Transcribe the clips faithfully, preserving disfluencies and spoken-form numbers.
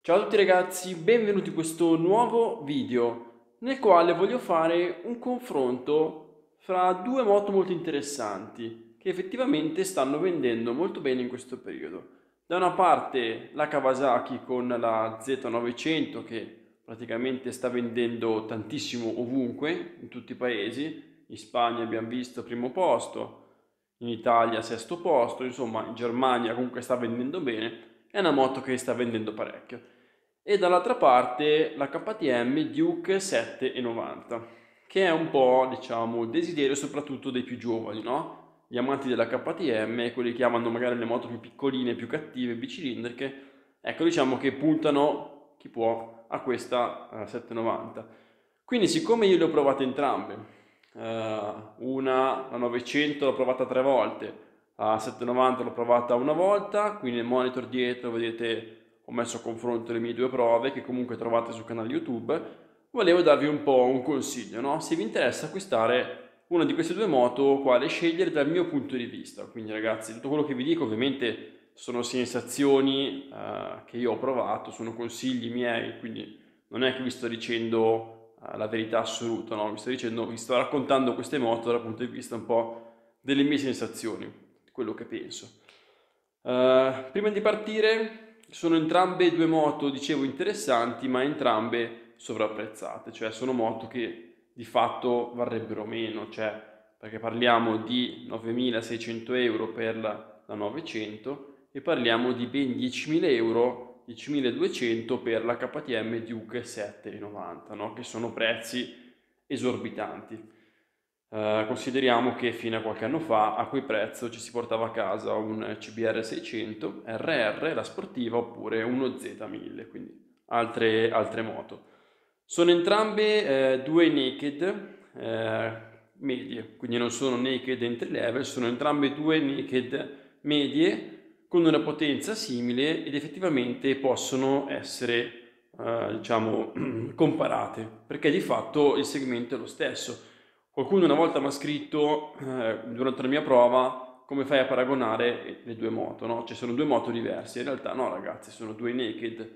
Ciao a tutti ragazzi, benvenuti in questo nuovo video nel quale voglio fare un confronto fra due moto molto interessanti che effettivamente stanno vendendo molto bene in questo periodo. Da una parte la Kawasaki con la Z novecento che praticamente sta vendendo tantissimo ovunque, in tutti i paesi. In Spagna abbiamo visto primo posto, in Italia sesto posto, insomma in Germania comunque sta vendendo bene, è una moto che sta vendendo parecchio. E dall'altra parte la K T M Duke sette novanta, che è un po', diciamo, il desiderio soprattutto dei più giovani, no? Gli amanti della K T M, quelli che amano magari le moto più piccoline, più cattive, bicilindriche, ecco, diciamo che puntano, chi può, a questa uh, sette novanta. Quindi siccome io le ho provate entrambe, uh, una, la novecento l'ho provata tre volte, la sette novanta l'ho provata una volta, qui nel monitor dietro vedete ho messo a confronto le mie due prove che comunque trovate sul canale YouTube. Volevo darvi un po' un consiglio, no? Se vi interessa acquistare una di queste due moto, quale scegliere dal mio punto di vista. Quindi ragazzi, tutto quello che vi dico ovviamente sono sensazioni eh, che io ho provato, sono consigli miei, quindi non è che vi sto dicendo eh, la verità assoluta, no? Vi sto dicendo, vi sto raccontando queste moto dal punto di vista un po' delle mie sensazioni, quello che penso. Uh, prima di partire, sono entrambe due moto, dicevo, interessanti, ma entrambe sovrapprezzate, cioè sono moto che di fatto varrebbero meno, cioè perché parliamo di novemilaseicento euro per la, la novecento e parliamo di ben diecimila euro, diecimiladuecento per la K T M Duke sette novanta, no? Che sono prezzi esorbitanti. Uh, consideriamo che fino a qualche anno fa a quel prezzo ci si portava a casa un C B R seicento, R R, la sportiva, oppure uno Z mille, quindi altre, altre moto. Sono entrambe eh, due naked eh, medie, quindi non sono naked entry level, sono entrambe due naked medie con una potenza simile ed effettivamente possono essere eh, diciamo comparate, perché di fatto il segmento è lo stesso. Qualcuno una volta mi ha scritto eh, durante la mia prova come fai a paragonare le due moto, no? Cioè sono due moto diverse, in realtà no ragazzi, sono due naked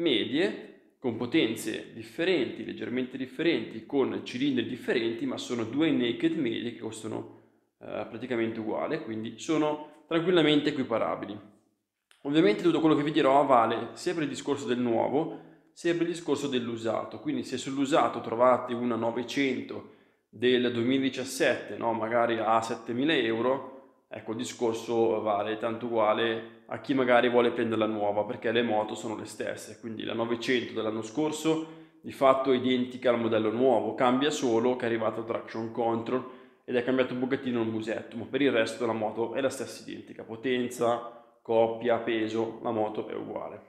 medie con potenze differenti, leggermente differenti, con cilindri differenti, ma sono due naked medie che costano eh, praticamente uguali, quindi sono tranquillamente equiparabili. Ovviamente tutto quello che vi dirò vale sia per il discorso del nuovo, sia per il discorso dell'usato, quindi se sull'usato trovate una novecento del duemiladiciassette, no? Magari a settemila euro, ecco il discorso vale tanto uguale a chi magari vuole prendere la nuova, perché le moto sono le stesse, quindi la novecento dell'anno scorso di fatto è identica al modello nuovo, cambia solo che è arrivato il traction control ed è cambiato un pochettino il musetto, ma per il resto la moto è la stessa identica, potenza, coppia, peso, la moto è uguale.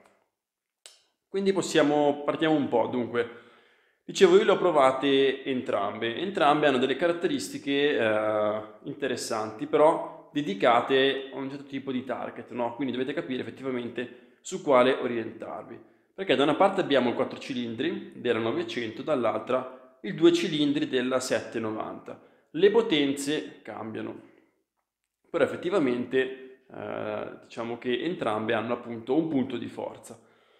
Quindi possiamo, partiamo un po', dunque, dicevo io le ho provate entrambe, entrambe hanno delle caratteristiche eh, interessanti, però dedicate a un certo tipo di target, no? Quindi dovete capire effettivamente su quale orientarvi, perché da una parte abbiamo il quattro cilindri della novecento, dall'altra il due cilindri della sette novanta. Le potenze cambiano, però effettivamente eh, diciamo che entrambe hanno appunto un punto di forza.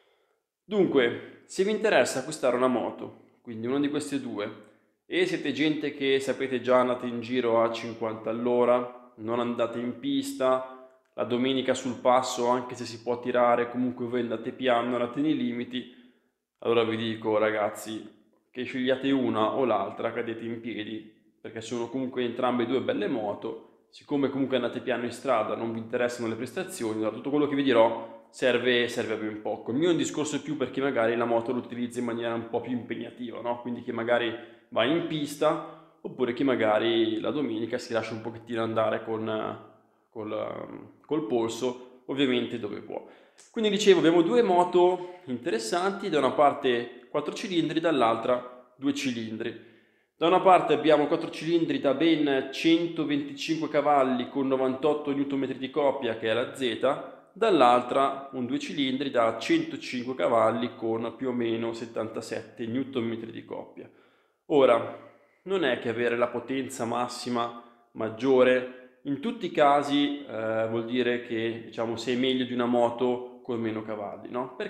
Dunque, se vi interessa acquistare una moto, quindi una di queste due, e siete gente che sapete già andate in giro a cinquanta all'ora, non andate in pista, la domenica sul passo, anche se si può tirare, comunque voi andate piano, andate nei limiti, allora vi dico ragazzi che scegliate una o l'altra, cadete in piedi, perché sono comunque entrambe due belle moto, siccome comunque andate piano in strada, non vi interessano le prestazioni, allora tutto quello che vi dirò serve, serve a ben poco. Il mio è un discorso più per chi magari la moto l'utilizza in maniera un po' più impegnativa, no? Quindi chi magari va in pista, oppure chi magari la domenica si lascia un pochettino andare con, col, col polso, ovviamente dove può. Quindi dicevo, abbiamo due moto interessanti, da una parte quattro cilindri, dall'altra due cilindri. Da una parte abbiamo quattro cilindri da ben centoventicinque cavalli con novantotto newton metri di coppia, che è la Z, dall'altra un due cilindri da centocinque cavalli con più o meno settantasette newton metri di coppia. Ora, non è che avere la potenza massima maggiore in tutti i casi eh, vuol dire che diciamo sei meglio di una moto con meno cavalli, no? Perché?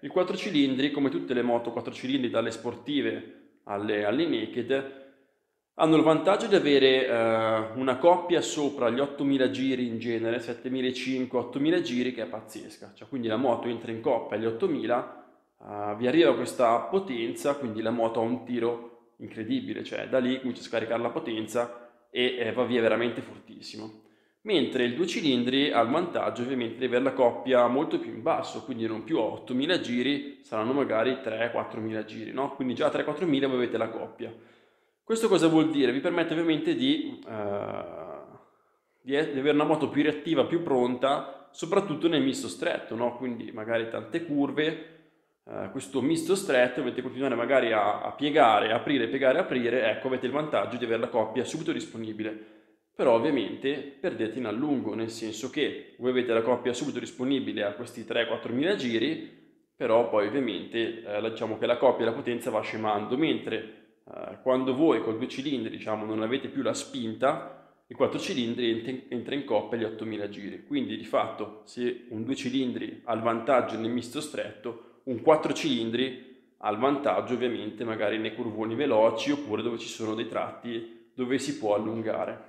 il quattro cilindri, come tutte le moto quattro cilindri dalle sportive alle, alle naked, hanno il vantaggio di avere eh, una coppia sopra gli ottomila giri in genere, settemilacinquecento ottomila giri, che è pazzesca. Cioè, quindi la moto entra in coppia agli ottomila, eh, vi arriva questa potenza, quindi la moto ha un tiro incredibile, cioè da lì comincia a scaricare la potenza e eh, va via veramente fortissimo. Mentre il due cilindri ha il vantaggio ovviamente di avere la coppia molto più in basso, quindi non più a ottomila giri, saranno magari tre quattromila giri, no? Quindi già a tre quattromila voi avete la coppia. Questo cosa vuol dire? Vi permette ovviamente di, eh, di, di avere una moto più reattiva, più pronta, soprattutto nel misto stretto, no? Quindi magari tante curve, eh, questo misto stretto, dovete continuare magari a, a piegare, aprire, piegare, aprire, ecco avete il vantaggio di avere la coppia subito disponibile. Però ovviamente perdete in allungo, nel senso che voi avete la coppia subito disponibile a questi tre quattromila giri, però poi ovviamente eh, diciamo che la coppia e la potenza va scemando, mentre eh, quando voi col due cilindri diciamo non avete più la spinta, il quattro cilindri entra in coppia agli ottomila giri. Quindi di fatto se un due cilindri ha il vantaggio nel misto stretto, un quattro cilindri ha il vantaggio ovviamente magari nei curvoni veloci oppure dove ci sono dei tratti dove si può allungare.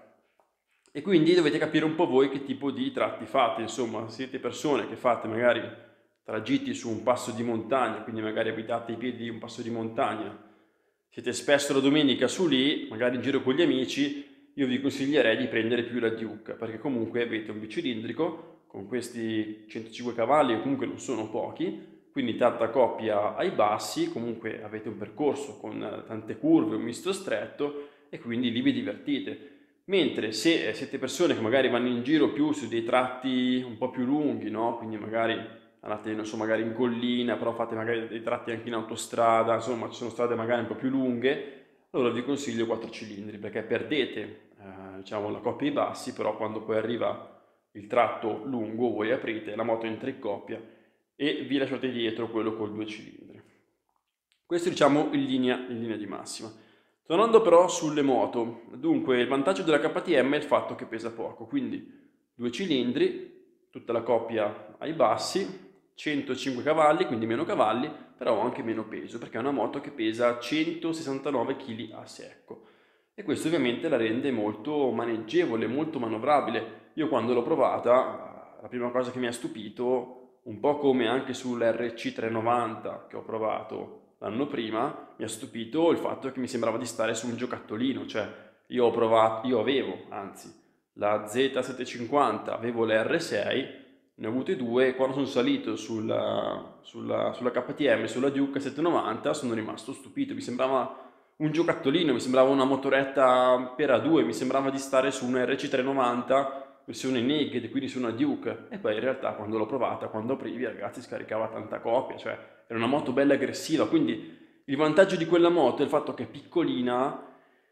E quindi dovete capire un po' voi che tipo di tratti fate, insomma, siete persone che fate magari tragitti su un passo di montagna, quindi magari abitate ai piedi di un passo di montagna, siete spesso la domenica su lì, magari in giro con gli amici, io vi consiglierei di prendere più la Duke, perché comunque avete un bicilindrico con questi centocinque cavalli, che comunque non sono pochi, quindi tanta coppia ai bassi, comunque avete un percorso con tante curve, un misto stretto, e quindi lì vi divertite. Mentre se siete persone che magari vanno in giro più su dei tratti un po' più lunghi, no? Quindi magari andate, non so, magari in collina, però fate magari dei tratti anche in autostrada, insomma ci sono strade magari un po' più lunghe, allora vi consiglio quattro cilindri, perché perdete eh, diciamo la coppia ai bassi, però quando poi arriva il tratto lungo voi aprite, la moto entra in coppia e vi lasciate dietro quello col due cilindri. Questo diciamo in linea, in linea di massima. Tornando però sulle moto, dunque il vantaggio della K T M è il fatto che pesa poco, quindi due cilindri, tutta la coppia ai bassi, centocinque cavalli, quindi meno cavalli, però anche meno peso, perché è una moto che pesa centosessantanove chili a secco. E questo ovviamente la rende molto maneggevole, molto manovrabile. Io quando l'ho provata, la prima cosa che mi ha stupito, un po' come anche sull'R C trecentonovanta che ho provato l'anno prima, mi ha stupito il fatto che mi sembrava di stare su un giocattolino, cioè io ho provato, io avevo, anzi, la Z settecentocinquanta, avevo l'R sei, ne ho avute due e quando sono salito sulla, sulla, sulla K T M, sulla Duke settecentonovanta, sono rimasto stupito, mi sembrava un giocattolino, mi sembrava una motoretta per A due, mi sembrava di stare su un R C trecentonovanta versione naked, quindi su una Duke, e poi in realtà quando l'ho provata, quando aprivi ragazzi scaricava tanta coppia, cioè era una moto bella aggressiva, quindi il vantaggio di quella moto è il fatto che è piccolina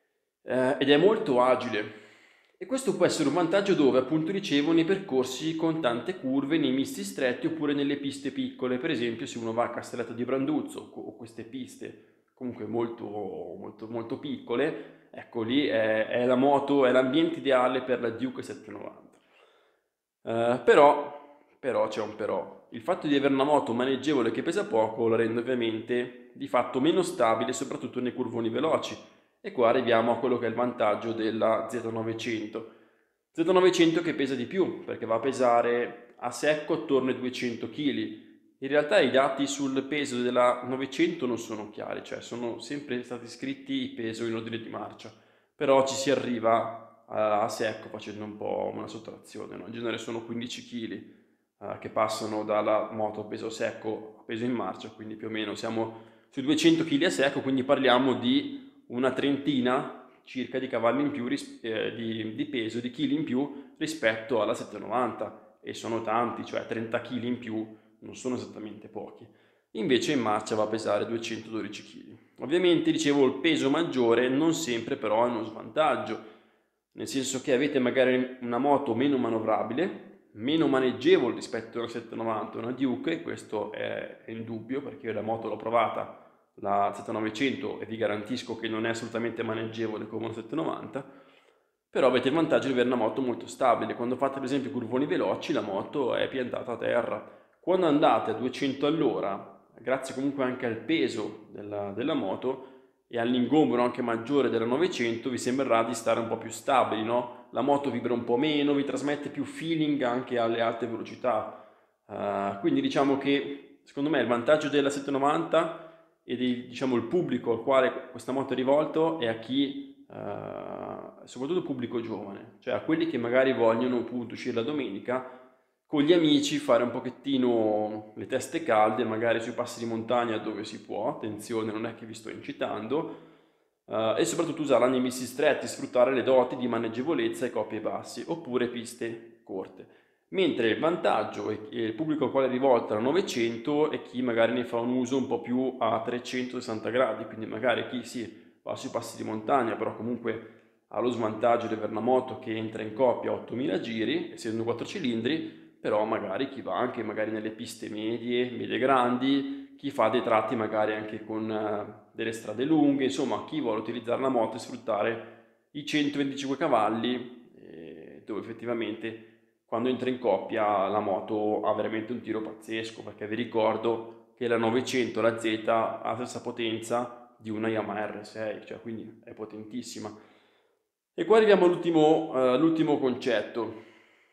eh, ed è molto agile. E questo può essere un vantaggio dove appunto dicevo nei percorsi con tante curve, nei misti stretti oppure nelle piste piccole, per esempio se uno va a Castelletto di Branduzzo o queste piste comunque molto, molto, molto piccole, ecco lì è, è la moto, è l'ambiente ideale per la Duke settecentonovanta. Uh, però, però c'è un però. Il fatto di avere una moto maneggevole che pesa poco la rende ovviamente di fatto meno stabile, soprattutto nei curvoni veloci. E qua arriviamo a quello che è il vantaggio della Z novecento. Z novecento che pesa di più, perché va a pesare a secco attorno ai duecento chili. In realtà i dati sul peso della novecento non sono chiari, cioè sono sempre stati scritti il peso in ordine di marcia, però ci si arriva a, a secco facendo un po' una sottrazione, no? In genere sono quindici chili eh, che passano dalla moto a peso secco a peso in marcia, quindi più o meno siamo sui duecento chili a secco, quindi parliamo di una trentina circa di cavalli in più, eh, di, di peso, di chili in più rispetto alla settecentonovanta, e sono tanti, cioè trenta chili in più non sono esattamente pochi. Invece in marcia va a pesare duecentododici chili. Ovviamente, dicevo, il peso maggiore non sempre però è uno svantaggio, nel senso che avete magari una moto meno manovrabile, meno maneggevole rispetto a una settecentonovanta, una Duke, e questo è, è indubbio perché io la moto l'ho provata, la Z novecento, e vi garantisco che non è assolutamente maneggevole come una settecentonovanta, però avete il vantaggio di avere una moto molto stabile. Quando fate per esempio curvoni veloci la moto è piantata a terra. Quando andate a duecento all'ora grazie comunque anche al peso della, della moto e all'ingombro anche maggiore della novecento, vi sembrerà di stare un po' più stabili, no? La moto vibra un po' meno, vi trasmette più feeling anche alle alte velocità. Uh, quindi diciamo che secondo me il vantaggio della settecentonovanta e di, diciamo, il pubblico al quale questa moto è rivolto è a chi, uh, soprattutto pubblico giovane, cioè a quelli che magari vogliono appunto uscire la domenica con gli amici, fare un pochettino le teste calde, magari sui passi di montagna dove si può, attenzione, non è che vi sto incitando, uh, e soprattutto usarla nei missi stretti, sfruttare le doti di maneggevolezza e coppie bassi, oppure piste corte. Mentre il vantaggio e il pubblico al quale è rivolta la novecento è chi magari ne fa un uso un po' più a trecentosessanta gradi, quindi magari chi si va sui passi di montagna, però comunque ha lo svantaggio di avere una moto che entra in coppia a ottomila giri, essendo quattro cilindri, però magari chi va anche magari nelle piste medie, medie grandi, chi fa dei tratti magari anche con uh, delle strade lunghe, insomma chi vuole utilizzare la moto e sfruttare i centoventicinque cavalli, eh, dove effettivamente quando entra in coppia la moto ha veramente un tiro pazzesco, perché vi ricordo che la novecento, la Z, ha la stessa potenza di una Yamaha R sei, cioè quindi è potentissima. E qua arriviamo all'ultimo, uh, all'ultimo concetto.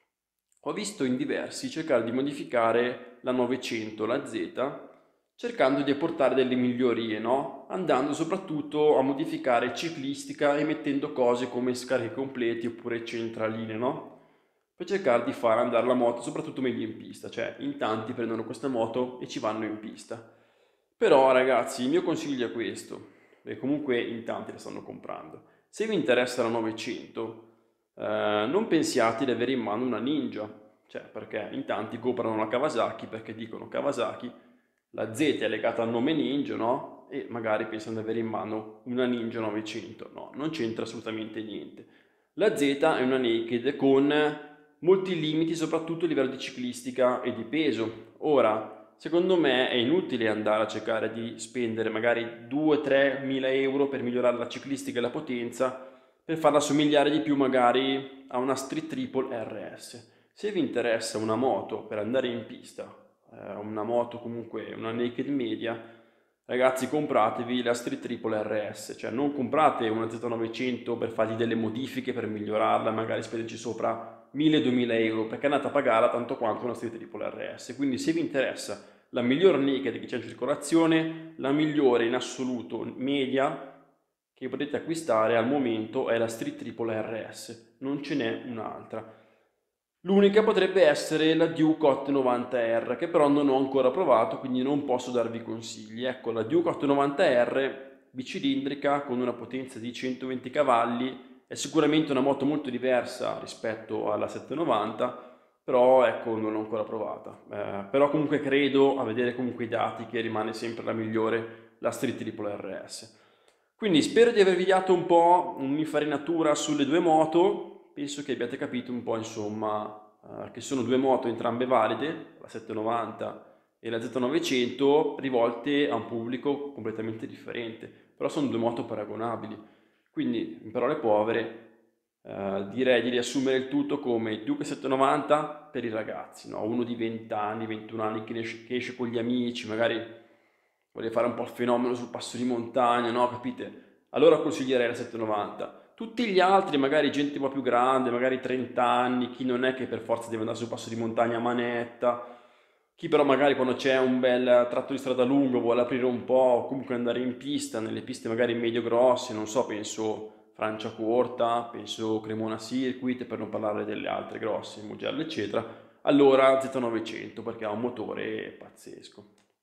Ho visto in diversi cercare di modificare la novecento, la Z, cercando di apportare delle migliorie, no? Andando soprattutto a modificare ciclistica e mettendo cose come scarichi completi oppure centraline, no? Per cercare di far andare la moto soprattutto meglio in pista, cioè in tanti prendono questa moto e ci vanno in pista. Però ragazzi, il mio consiglio è questo, e comunque in tanti la stanno comprando. Se vi interessa la novecento, eh, non pensiate di avere in mano una Ninja, cioè perché in tanti comprano la Kawasaki perché dicono Kawasaki, la Z è legata al nome Ninja, no? E magari pensano di avere in mano una Ninja novecento, no, non c'entra assolutamente niente. La Z è una naked con molti limiti, soprattutto a livello di ciclistica e di peso. Ora, secondo me è inutile andare a cercare di spendere magari due tre mila euro per migliorare la ciclistica e la potenza, per farla somigliare di più magari a una Street Triple R S. Se vi interessa una moto per andare in pista, eh, una moto comunque, una naked media, ragazzi compratevi la Street Triple R S, cioè non comprate una Z novecento per fargli delle modifiche, per migliorarla, magari spenderci sopra mille duemila euro, perché è andata a pagarla tanto quanto una Street Triple R S. Quindi se vi interessa la miglior naked che c'è in circolazione, la migliore in assoluto media che potete acquistare al momento è la Street Triple R S, non ce n'è un'altra. L'unica potrebbe essere la Duke otto novanta R, che però non ho ancora provato, quindi non posso darvi consigli. Ecco, la Duke otto novanta R, bicilindrica, con una potenza di centoventi cavalli, è sicuramente una moto molto diversa rispetto alla settecentonovanta, però ecco, non l'ho ancora provata. Eh, però comunque credo, a vedere comunque i dati, che rimane sempre la migliore, la Street Triple R S. Quindi spero di avervi dato un po' un'infarinatura sulle due moto. Penso che abbiate capito un po', insomma, eh, che sono due moto entrambe valide, la settecentonovanta e la Z novecento, rivolte a un pubblico completamente differente, però sono due moto paragonabili. Quindi, in parole povere, eh, direi di riassumere il tutto come Duke settecentonovanta per i ragazzi, no? Uno di venti anni, ventuno anni che esce, che esce con gli amici, magari vuole fare un po' il fenomeno sul passo di montagna, no? Capite? Allora consiglierei la settecentonovanta. Tutti gli altri, magari gente un po' più grande, magari trenta anni, chi non è che per forza deve andare sul passo di montagna a manetta, chi però magari quando c'è un bel tratto di strada lungo vuole aprire un po', o comunque andare in pista, nelle piste magari medio grosse, non so, penso Franciacorta, penso Cremona Circuit, per non parlare delle altre grosse, Mugello eccetera, allora Z novecento perché ha un motore pazzesco.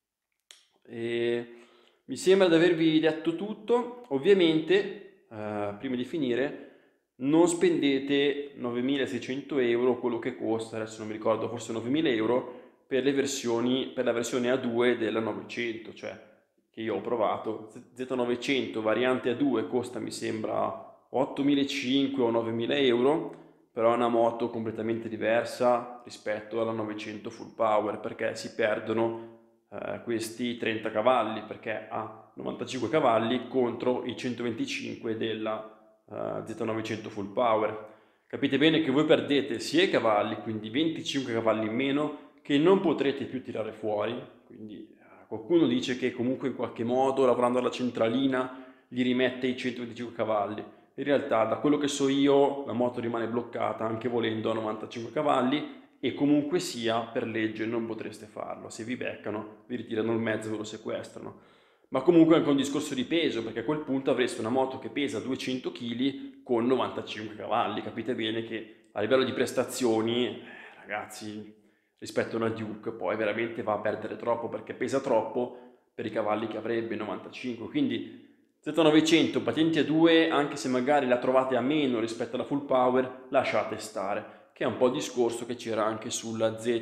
E mi sembra di avervi detto tutto. Ovviamente Uh, prima di finire, non spendete novemilaseicento euro, quello che costa, adesso non mi ricordo, forse novemila euro, per le versioni, per la versione A due della novecento, cioè che io ho provato. Z novecento variante A due costa, mi sembra, ottomilacinquecento o novemila euro, però è una moto completamente diversa rispetto alla novecento full power, perché si perdono Uh, questi trenta cavalli, perché ha novantacinque cavalli contro i centoventicinque della uh, Z novecento full power. Capite bene che voi perdete sia i cavalli, quindi venticinque cavalli in meno, che non potrete più tirare fuori, quindi uh, qualcuno dice che comunque in qualche modo, lavorando alla centralina, gli rimette i centoventicinque cavalli. In realtà, da quello che so io, la moto rimane bloccata anche volendo a novantacinque cavalli, e comunque sia, per legge non potreste farlo. Se vi beccano, vi ritirano il mezzo e ve lo sequestrano. Ma comunque è anche un discorso di peso, perché a quel punto avreste una moto che pesa duecento chili con novantacinque cavalli. Capite bene che a livello di prestazioni, eh, ragazzi, rispetto a una Duke, poi veramente va a perdere troppo, perché pesa troppo per i cavalli che avrebbe, novantacinque. Quindi Z novecento patenti a due, anche se magari la trovate a meno rispetto alla full power, lasciate stare, che è un po' il discorso che c'era anche sulla Z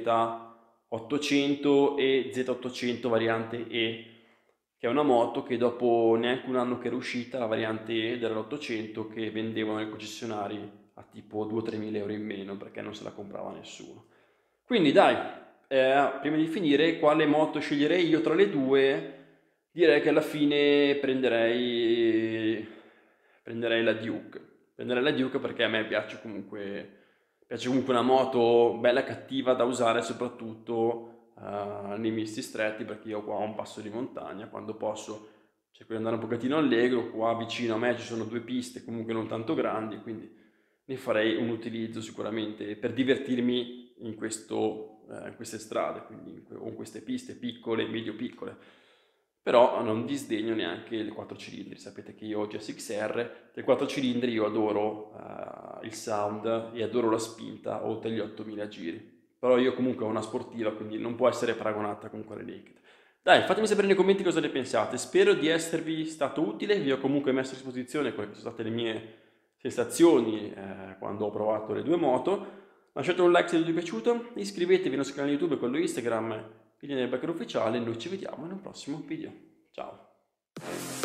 ottocento e Z ottocento variante E, che è una moto che dopo neanche un anno che era uscita, la variante E dell'ottocento, che vendevano nei concessionari a tipo due tre mila euro in meno, perché non se la comprava nessuno. Quindi dai, eh, prima di finire, quale moto sceglierei io tra le due? Direi che alla fine prenderei, prenderei la Duke. Prenderei la Duke perché a me piace comunque, piace comunque una moto bella cattiva da usare, soprattutto Uh, nei misti stretti, perché io qua ho un passo di montagna, quando posso cerco di andare un pochettino allegro. Qua vicino a me ci sono due piste comunque non tanto grandi, quindi ne farei un utilizzo sicuramente per divertirmi in, questo, uh, in queste strade, quindi o in queste piste piccole, medio piccole. Però non disdegno neanche le quattro cilindri. Sapete che io ho G S X R, dei quattro cilindri io adoro uh, il sound e adoro la spinta oltre gli ottomila giri. Però io comunque ho una sportiva, quindi non può essere paragonata con quelle naked. Dai, fatemi sapere nei commenti cosa ne pensate. Spero di esservi stato utile. Vi ho comunque messo a disposizione quelle che sono state le mie sensazioni eh, quando ho provato le due moto. Lasciate un like se vi è piaciuto, iscrivetevi al nostro canale YouTube, quello Instagram, Video nel Backer Ufficiale. Noi ci vediamo in un prossimo video. Ciao!